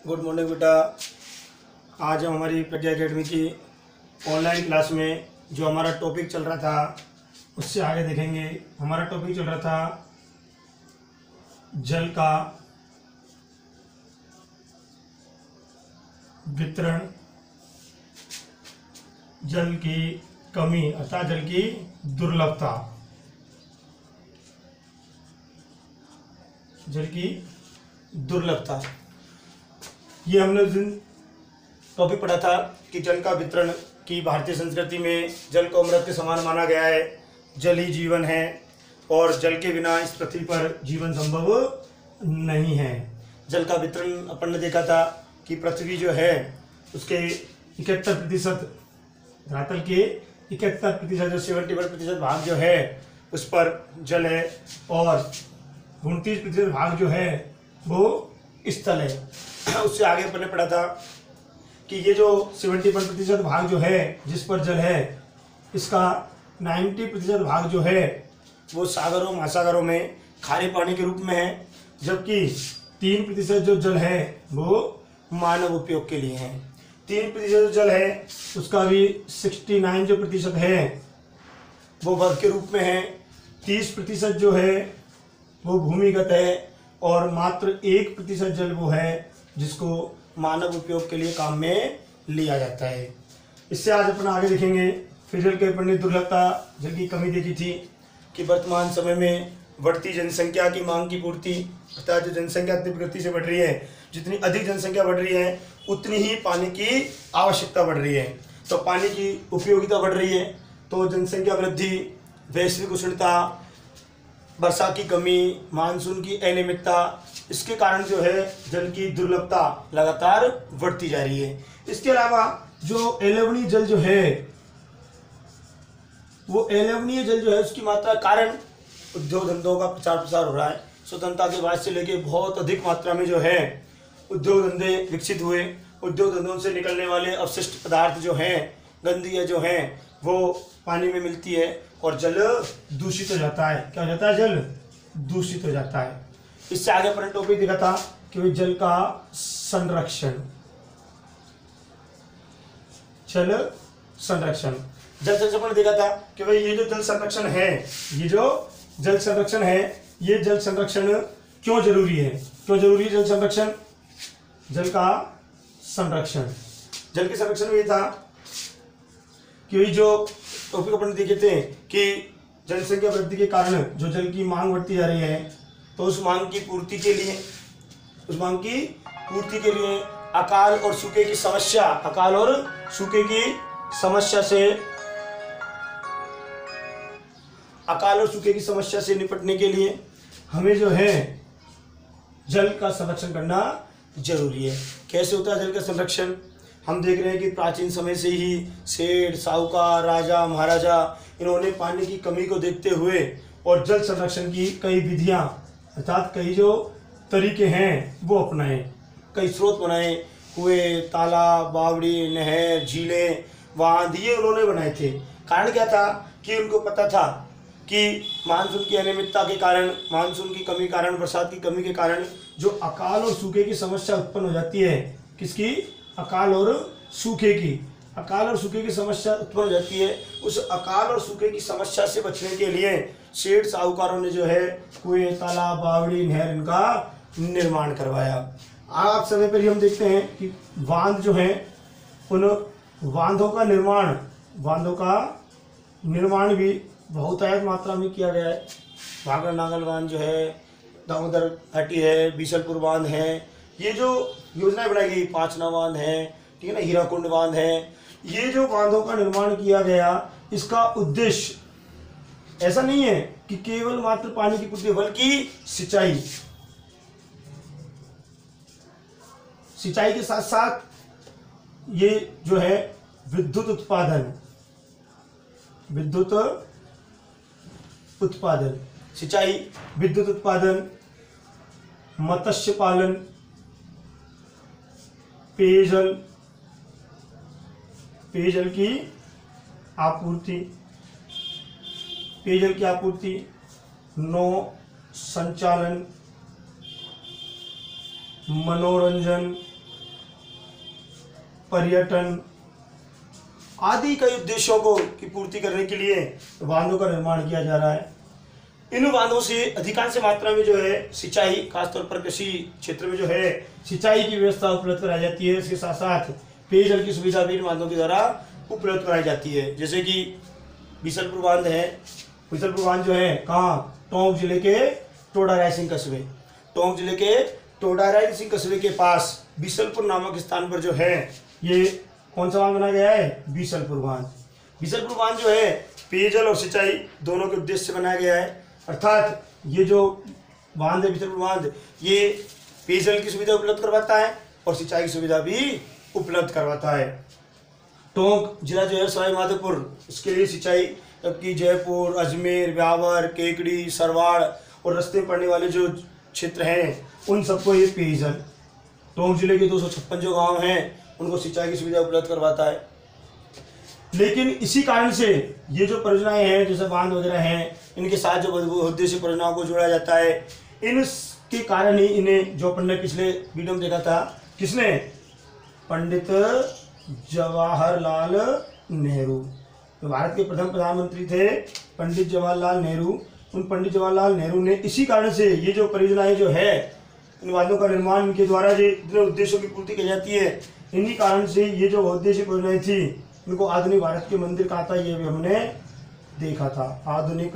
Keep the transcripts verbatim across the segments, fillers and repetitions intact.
Good morning बेटा। आज हम हमारी प्रज्ञा एकेडमी की ऑनलाइन क्लास में जो हमारा टॉपिक चल रहा था उससे आगे देखेंगे। हमारा टॉपिक चल रहा था जल का वितरण, जल की कमी अर्थात जल की दुर्लभता, जल की दुर्लभता। ये हमने उस दिन टॉपिक पढ़ा था कि जल का वितरण की भारतीय संस्कृति में जल को अमृत के समान माना गया है। जल ही जीवन है और जल के बिना इस पृथ्वी पर जीवन संभव नहीं है। जल का वितरण अपन ने देखा था कि पृथ्वी जो है उसके इकहत्तर प्रतिशत धरातल के इकहत्तर प्रतिशत जो सेवेंटी वन प्रतिशत भाग जो है उस पर जल है और उनतीस प्रतिशत भाग जो है वो स्थल है। उससे आगे अपन ने पढ़ा था कि ये जो सेवेंटी वन प्रतिशत भाग जो है जिस पर जल है इसका नाइन्टी प्रतिशत भाग जो है वो सागरों महासागरों में खारे पानी के रूप में है, जबकि तीन प्रतिशत जो जल है वो मानव उपयोग के लिए है। तीन प्रतिशत जो जल है उसका भी सिक्सटी नाइन जो प्रतिशत है वो वर्ग के रूप में है। तीस प्रतिशत जो है वो भूमिगत है और मात्र एक प्रतिशत जल वो है जिसको मानव उपयोग के लिए काम में लिया जाता है। इससे आज अपन आगे देखेंगे। फिर जल के अपन ने दुर्लभता, जल की कमी देखी थी कि वर्तमान समय में बढ़ती जनसंख्या की मांग की पूर्ति अर्थात जो जनसंख्या तीव्र गति से बढ़ रही है, जितनी अधिक जनसंख्या बढ़ रही है उतनी ही पानी की आवश्यकता बढ़ रही है। तो पानी की उपयोगिता बढ़ रही है तो जनसंख्या वृद्धि, वैश्विक उष्णता, वर्षा की कमी, मानसून की अनियमितता, इसके कारण जो है जल की दुर्लभता लगातार बढ़ती जा रही है। इसके अलावा जो अलवणीय जल जो है वो अलवणीय जल जो है उसकी मात्रा कारण उद्योग धंधों का प्रचार प्रसार हो रहा है। स्वतंत्रता के बाद से लेके बहुत अधिक मात्रा में जो है उद्योग धंधे विकसित हुए। उद्योग धंधों से निकलने वाले अवशिष्ट पदार्थ जो हैं, गंदगियाँ जो हैं वो पानी में मिलती है और जल दूषित हो जाता है। क्या हो जाता है? जल दूषित हो जाता है। इससे आगे अपन टॉपिक देखा था कि भाई जल का संरक्षण, जल संरक्षण जल संरक्षण देखा था कि भाई ये जो जल संरक्षण है ये जो जल संरक्षण है ये जल संरक्षण क्यों जरूरी है? क्यों जरूरी है जल संरक्षण? जल का संरक्षण, जल के संरक्षण में ये था कि जो टॉपिक अपन देखे थे कि जनसंख्या वृद्धि के कारण जो जल की मांग बढ़ती जा रही है तो उस मांग की पूर्ति के लिए उस मांग की पूर्ति के लिए अकाल और सूखे की समस्या अकाल और सूखे की समस्या से अकाल और सूखे की समस्या से निपटने के लिए हमें जो है जल का संरक्षण करना जरूरी है। कैसे होता है जल का संरक्षण? हम देख रहे हैं कि प्राचीन समय से ही सेठ, साहूकार, राजा, महाराजा इन्होंने पानी की कमी को देखते हुए और जल संरक्षण की कई विधियां अर्थात कई जो तरीके हैं वो अपनाए, कई स्रोत बनाए, कुएं, तालाब, बावड़ी, नहर, झीलें, बांध ये उन्होंने बनाए थे। कारण क्या था कि उनको पता था कि मानसून की अनियमितता के कारण, मानसून की कमी कारण, बरसात की कमी के कारण जो अकाल और सूखे की समस्या उत्पन्न हो जाती है, किसकी? अकाल और सूखे की अकाल और सूखे की समस्या उत्पन्न हो जाती है। उस अकाल और सूखे की समस्या से बचने के लिए सेठ साहूकारों ने जो है कुएं, तालाब, बावड़ी, नहर इनका निर्माण करवाया। आज समय पर ही हम देखते हैं कि बांध जो हैं उन बांधों का निर्माण बांधों का निर्माण भी बहुतायत मात्रा में किया गया है। भागड़ नागल बांध जो है, दामोदर घाटी है, बीसलपुर बांध है, ये जो योजनाएं बनाई गई, पांचना बांध है, ठीक है ना, हीराकुंड बांध है, ये जो बांधों का निर्माण किया गया इसका उद्देश्य ऐसा नहीं है कि केवल मात्र पानी की पूर्ति बल्कि सिंचाई सिंचाई के साथ साथ ये जो है विद्युत उत्पादन विद्युत उत्पादन सिंचाई, विद्युत उत्पादन, मत्स्य पालन, पेयजल पेयजल की आपूर्ति पेयजल की आपूर्ति नौ संचालन, मनोरंजन, पर्यटन आदि कई उद्देश्यों को की पूर्ति करने के लिए बांधों का निर्माण किया जा रहा है। इन बांधों से अधिकांश मात्रा में जो है सिंचाई, खासतौर पर कृषि क्षेत्र में जो है सिंचाई की व्यवस्था उपलब्ध कराई जाती है। इसके साथ साथ पेयजल की सुविधा भी इन बांधों के द्वारा उपलब्ध कराई जाती है। जैसे कि बीसलपुर बांध है। बीसलपुर बांध जो है कहाँ, टोंक जिले के टोडा रायसिंह कस्बे टोंक जिले के टोडा रायसिंह कस्बे के पास बीसलपुर नामक स्थान पर जो है ये कौन सा बांध बनाया गया है, बीसलपुर बांध। बीसलपुर बांध जो है पेयजल और सिंचाई दोनों के उद्देश्य से बनाया गया है। अर्थात ये जो बांध है बीसलपुर बांध, ये पेयजल की सुविधा उपलब्ध करवाता है और सिंचाई की सुविधा भी उपलब्ध करवाता है। टोंक जिला जो है सवाई माधोपुर, इसके लिए सिंचाई की जयपुर, अजमेर, ब्यावर, केकड़ी, सरवाड़ और रास्ते में पड़ने वाले जो क्षेत्र हैं उन सबको ये पेयजल, टोंक जिले के दो सौ छप्पन जो गाँव हैं उनको सिंचाई की सुविधा उपलब्ध करवाता है। लेकिन इसी कारण से ये जो परियोजनाएं हैं जैसे बांध वगैरह हैं, इनके साथ जो उद्देश्य परियोजनाओं को जोड़ा जाता है, इनके कारण ही इन्हें, जो अपन ने पिछले वीडियो में देखा था, किसने, पंडित जवाहरलाल नेहरू, तो भारत के प्रथम प्रधानमंत्री थे पंडित जवाहरलाल नेहरू। उन पंडित जवाहरलाल नेहरू ने इसी कारण से ये जो परियोजनाएं जो है, इन बांधों का निर्माण, इनके द्वारा जो इतने उद्देश्यों की पूर्ति की जाती है, इन्हीं कारण से ये जो उद्देश्य परियोजनाएं थी इनको आधुनिक भारत के मंदिर कहा था। ये भी हमने देखा था, आधुनिक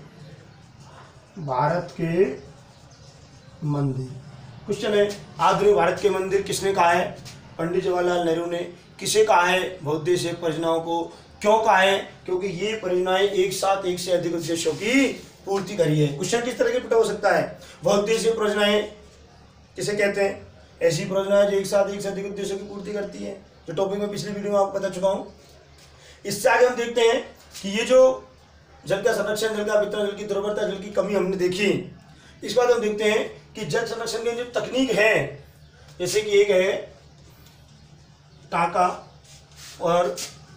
भारत के मंदिर। क्वेश्चन है, आधुनिक भारत के मंदिर किसने कहा है, पंडित जवाहरलाल नेहरू ने। किसे कहा है बहुउद्देशीय परियोजनाओं को, क्यों कहा है, क्योंकि ये परियोजनाएं एक साथ एक से अधिक उद्देश्यों की पूर्ति करी है। क्वेश्चन किस तरह के पुट हो सकता है, बहुउद्देशीय परियोजनाएं किसे कहते हैं, ऐसी परियोजनाएं जो एक साथ एक से अधिक उद्देश्यों की पूर्ति करती है, जो टॉपिक में पिछली वीडियो में आपको बता चुका हूँ। इससे आगे हम देखते हैं कि ये जो जल का संरक्षण, जल का वितरण, जल की दुर्बलता, जल की कमी हमने देखी। इस बात हम देखते हैं कि जल संरक्षण की जो तकनीक है, जैसे कि एक है टाका और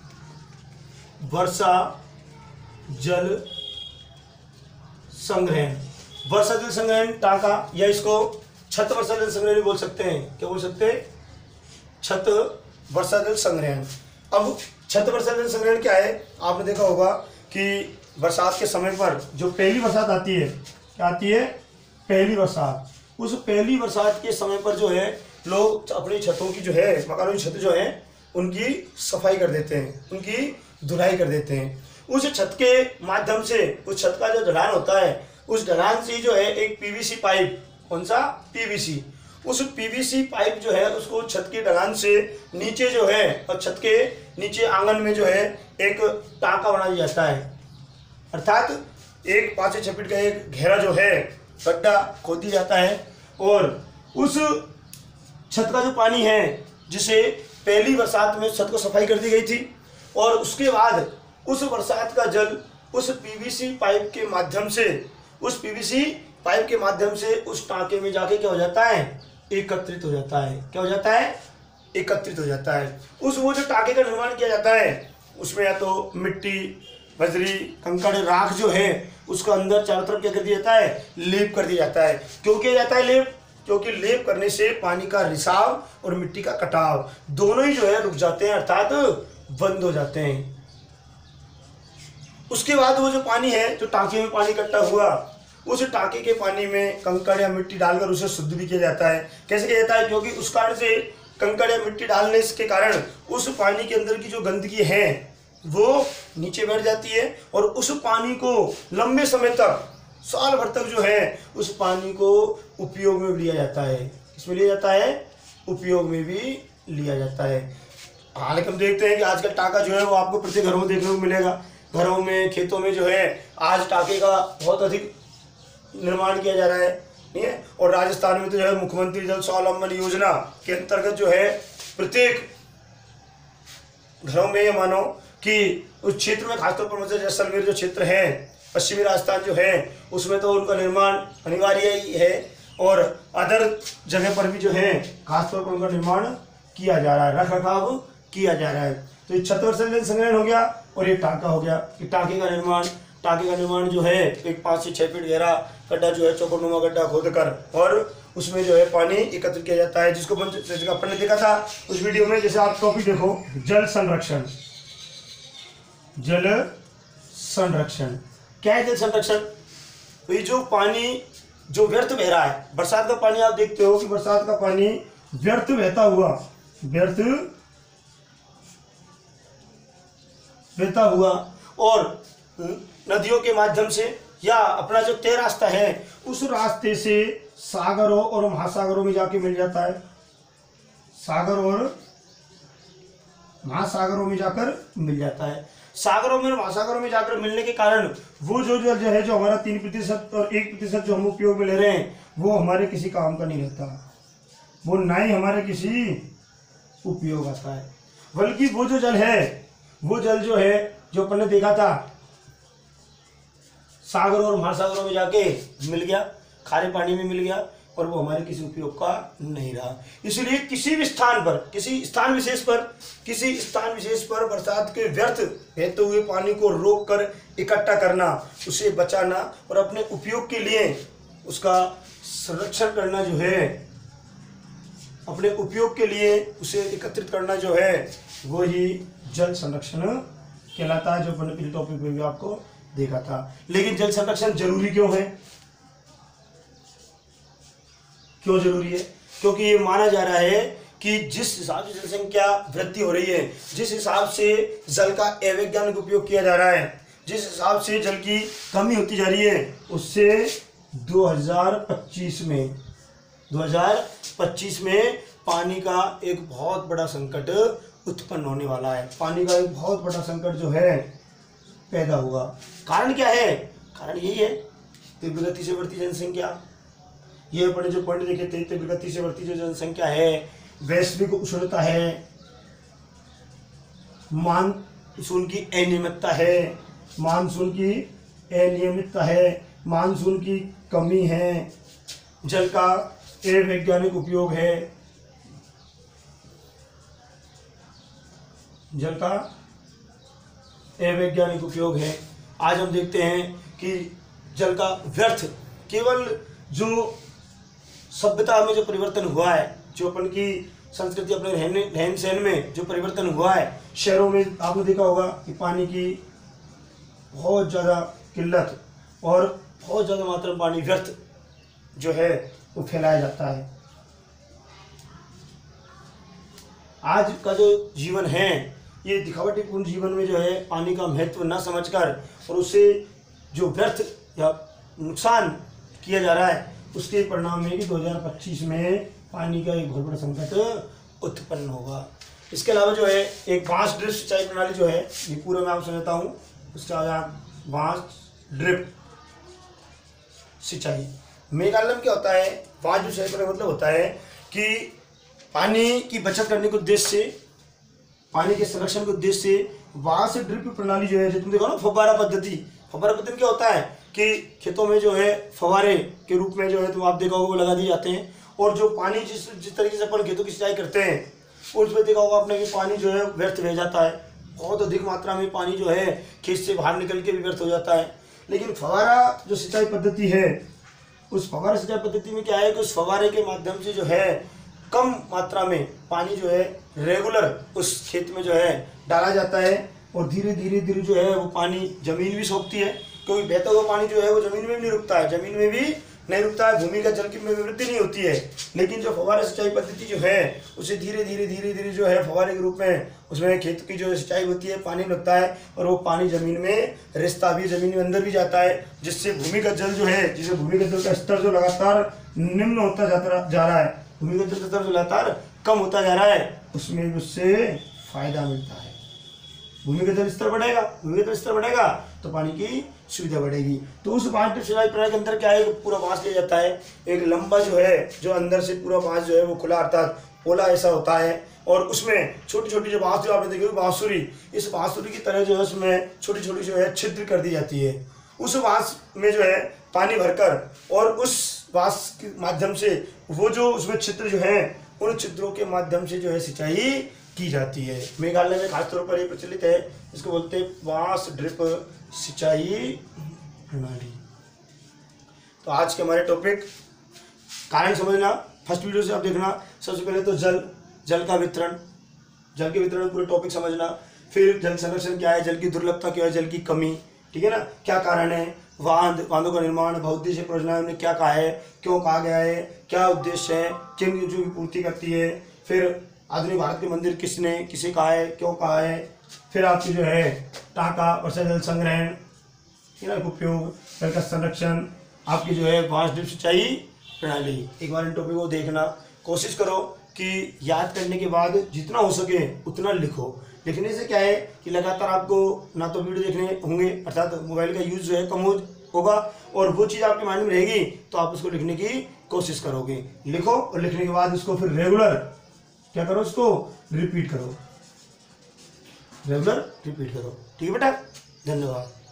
वर्षा जल संग्रहण। वर्षा जल संग्रहण टाका, या इसको छत वर्षा जल संग्रहण बोल सकते हैं। क्या बोल सकते हैं, छत वर्षा जल संग्रहण। अब छत वर्षा जल संग्रहण क्या है, आपने देखा होगा कि बरसात के समय पर जो पहली बरसात आती है, क्या आती है, पहली बरसात, उस पहली बरसात के समय पर जो है लोग अपनी छतों की जो है, मकानों की छत जो है उनकी सफाई कर देते हैं, उनकी धुलाई कर देते हैं। उस छत के माध्यम से, उस छत का जो ढलान होता है, उस ढलान से जो है एक पीवीसी पाइप, कौन सा, पीवीसी, उस पीवीसी पाइप जो है उसको छत के ढलान से नीचे जो है, और छत के नीचे आंगन में जो है एक टाका बना दिया जाता है। अर्थात एक पाँच से छः फीट का एक घेरा जो है गड्ढा खोद दिया जाता है, और उस छत का जो पानी है, जिसे पहली बरसात में छत को सफाई कर दी गई थी, और उसके बाद उस बरसात का जल उस पीवीसी पाइप के माध्यम से, उस पीवीसी पाइप के माध्यम से उस टाँके में जाके क्या हो जाता है, एकत्रित हो जाता है। क्या हो जाता है, एकत्रित हो जाता है। उस वो जो टाँके का निर्माण किया जाता है, उसमें या तो मिट्टी, बजरी, कंकड़, राख जो है उसका अंदर चारों तरफ क्या कर दिया जाता है, लेप कर दिया जाता है। क्यों किया जाता है लेप, क्योंकि लेप करने से पानी का रिसाव और मिट्टी का कटाव दोनों ही जो है रुक जाते हैं, अर्थात बंद हो जाते हैं। उसके बाद वो जो पानी है, जो टाँके में पानी इकट्ठा हुआ, उस टाँके के पानी में कंकड़ या मिट्टी डालकर उसे शुद्ध भी किया जाता है। कैसे किया जाता है, क्योंकि उस कारण से कंकड़ या मिट्टी डालने के कारण उस पानी के अंदर की जो गंदगी है वो नीचे बैठ जाती है, और उस पानी को लंबे समय तक, साल भर तक जो है उस पानी को उपयोग में लिया जाता है। इसमें लिया जाता है, उपयोग में भी लिया जाता है। हालांकि हम देखते हैं कि आजकल टाका जो है वो आपको प्रत्येक घरों में देखने को मिलेगा। घरों में, खेतों में जो है आज टाके का बहुत अधिक निर्माण किया जा रहा है, नहीं है। और राजस्थान में तो जो है मुख्यमंत्री जल स्वावलंबन योजना के अंतर्गत जो है प्रत्येक घरों में, ये मानो कि उस क्षेत्र में, खासतौर पर मतलब जैसलमेर जो क्षेत्र है, पश्चिमी राजस्थान जो है, उसमें तो उनका निर्माण अनिवार्य ही है, और अदर जगह पर भी जो है खासतौर पर उनका निर्माण किया जा रहा है, रख रखाव किया जा रहा है। तो ये छत वर्षा जल संग्रहण हो गया, और ये टाँका हो गया। कि टाँके का निर्माण, टाँके का निर्माण जो है एक पाँच से छः फीट गहरा गड्ढा जो है चौकोनुमा गड्ढा खोद कर, और उसमें जो है पानी एकत्र किया जाता है, जिसको अपन जैसे अपन ने देखा था उस वीडियो में। जैसे आप टॉपिक देखो, जल संरक्षण। जल संरक्षण क्या है? जल संरक्षण तो ये जो पानी जो व्यर्थ बह रहा है, बरसात का पानी आप देखते हो कि बरसात का पानी व्यर्थ बहता हुआ व्यर्थ बहता हुआ और नदियों के माध्यम से या अपना जो तय रास्ता है उस रास्ते से सागरों और महासागरों में जाके मिल जाता है। सागर और महासागरों में जाकर मिल जाता है। सागरों में और महासागरों में जाकर मिलने के कारण वो जो जो है जो हमारा तीन प्रतिशत और एक प्रतिशत जो हम उपयोग में ले रहे हैं वो हमारे किसी काम का नहीं रहता, वो ना ही हमारे किसी उपयोग आता है। बल्कि वो जो जल है, वो जल जो है जो अपन ने देखा था सागरों और महासागरों में जाके मिल गया, खारे पानी में मिल गया और वो हमारे किसी उपयोग का नहीं रहा। इसलिए किसी भी स्थान पर, किसी स्थान विशेष पर किसी स्थान विशेष पर बरसात के व्यर्थ बहते हुए पानी को रोक कर इकट्ठा करना, उसे बचाना और अपने उपयोग के लिए उसका संरक्षण करना जो है, अपने उपयोग के लिए उसे एकत्रित करना जो है, वो ही जल संरक्षण कहलाता है, जो अपने पिछले टॉपिक में भी आपको देखा था। लेकिन जल संरक्षण जरूरी क्यों है? क्यों जरूरी है? क्योंकि ये माना जा रहा है कि जिस हिसाब से जनसंख्या वृद्धि हो रही है, जिस हिसाब से जल का अवैज्ञानिक उपयोग किया जा रहा है, जिस हिसाब से जल की कमी होती जा रही है, उससे दो हज़ार पच्चीस में दो हज़ार पच्चीस में पानी का एक बहुत बड़ा संकट उत्पन्न होने वाला है। पानी का एक बहुत बड़ा संकट जो है पैदा होगा। कारण क्या है? कारण यही है, तीव्र गति से बढ़ती जनसंख्या। ये अपने जो पॉइंट देखे थे, तीव्र गति से बढ़ती जो जनसंख्या है, वैश्विक उष्णता है, मानसून की अनियमितता है, मानसून की अनियमितता है, मानसून की कमी है, जल का अवैज्ञानिक उपयोग है, जल का अवैज्ञानिक उपयोग है। आज हम देखते हैं कि जल का व्यर्थ, केवल जो सभ्यता में जो परिवर्तन हुआ है, जो अपन की संस्कृति, अपने रहने रहन सहन में जो परिवर्तन हुआ है, शहरों में आपने देखा होगा कि पानी की बहुत ज़्यादा किल्लत और बहुत ज़्यादा मात्रा में पानी व्यर्थ जो है वो फैलाया जाता है। आज का जो जीवन है, ये दिखावटीपूर्ण जीवन में जो है पानी का महत्व न समझकर और उससे जो व्यर्थ या नुकसान किया जा रहा है, उसके परिणाम में कि दो हज़ार पच्चीस में पानी का एक बहुत बड़ा संकट उत्पन्न होगा। इसके अलावा जो है एक बांस ड्रिप सिंचाई प्रणाली जो है, ये पूरा मैं आपको समझाता हूँ। उसका बांस ड्रिप सिंचाई मेघालय में क्या होता है? बांस ड्रिप सिंचाई का मतलब होता है कि पानी की बचत करने के उद्देश्य से, पानी के संरक्षण के उद्देश्य से बांस ड्रिप प्रणाली जो है, जो तुम देखो ना फव्वारा पद्धति। फव्वारा पद्धति क्या होता है कि खेतों में जो है फव्वारे के रूप में जो है, तुम आप देखा होगा वो लगा दिए जाते हैं, और जो पानी जिस जिस तरीके से अपन खेतों की सिंचाई करते हैं उसमें देखा होगा आपने कि पानी जो है व्यर्थ बह जाता है। बहुत अधिक मात्रा में पानी जो है खेत से बाहर निकल के भी व्यर्थ हो जाता है। लेकिन फव्वारा जो सिंचाई पद्धति है, उस फव्वारा सिंचाई पद्धति में क्या है कि उस फव्वारे के माध्यम से जो है कम मात्रा में पानी जो है रेगुलर उस खेत में जो है डाला जाता है, और धीरे धीरे धीरे जो है वो पानी जमीन भी सोखती है, क्योंकि बहता हुआ पानी जो है वो जमीन में भी नहीं रुकता है, जमीन में भी नहीं रुकता है, भूमि का जल की में वृद्धि नहीं होती है। लेकिन जो फव्वारा सिंचाई पद्धति जो है, उसे धीरे धीरे धीरे धीरे जो है फव्वारे के रूप में उसमें खेत की जो सिंचाई होती है, पानी लगता है और वो पानी जमीन में रिश्ता भी जमीन में अंदर भी जाता है, जिससे भूमिगत जल जो है, जिससे भूमिगत जल का स्तर जो लगातार निम्न होता जाता जा रहा है, भूमिगत जल का स्तर जो लगातार कम होता जा रहा है, उसमें उससे फायदा मिलता है। भूमिगत जल स्तर बढ़ेगा, भूमिगत जल स्तर बढ़ेगा तो पानी की सुविधा बढ़ेगी। तो उस बांस ड्रिप सिंचाई प्रणाली के अंदर क्या है, पूरा बांस लिया जाता है, एक लंबा जो है, जो अंदर से पूरा बांस जो है वो खुला अर्थात पोला ऐसा होता है, और उसमें छोटी छोटी जो बांस जो आपने देखी बांसुरी, इस बांसुरी की तरह जो है उसमें छोटी छोटी जो है छिद्र कर दी जाती है। उस बांस में जो है पानी भरकर और उस बांस के माध्यम से वो जो उसमें छिद्र जो है, उन छिद्रों के माध्यम से जो है सिंचाई की जाती है। मेघालय में खासतौर पर ये प्रचलित है, इसको बोलते हैं बांस ड्रिप सिंचाई प्रणाली। तो आज के हमारे टॉपिक कारण समझना, फर्स्ट वीडियो से आप देखना। सबसे पहले तो जल, जल का वितरण, जल के वितरण पूरे टॉपिक समझना। फिर जल संरक्षण क्या है, जल की दुर्लभता क्या है, जल की कमी, ठीक है ना, क्या कारण है, बांध, बांधों का निर्माण, बहुउद्देशीय परियोजनाएं ने क्या कहा है, क्यों कहा गया है, क्या उद्देश्य है, किन चीजों की पूर्ति करती है। फिर आधुनिक भारत के मंदिर किसने किसे कहा है, क्यों कहा है। फिर आपकी जो है टाका वर्षा जल संग्रहण, ठीक है ना, उपयोग, जल का संरक्षण, आपकी जो है बांस ड्रिप सिंचाई प्रणाली। एक बार इन टॉपिक को देखना, कोशिश करो कि याद करने के बाद जितना हो सके उतना लिखो। लिखने से क्या है कि लगातार आपको ना तो वीडियो देखने होंगे, अर्थात मोबाइल का यूज़ जो है कम हो होगा, और वो चीज़ आपके माइंड में रहेगी तो आप उसको लिखने की कोशिश करोगे। लिखो और लिखने के बाद उसको फिर रेगुलर क्या करो, उसको रिपीट करो, रेगुलर रिपीट करो। ठीक है बेटा, धन्यवाद।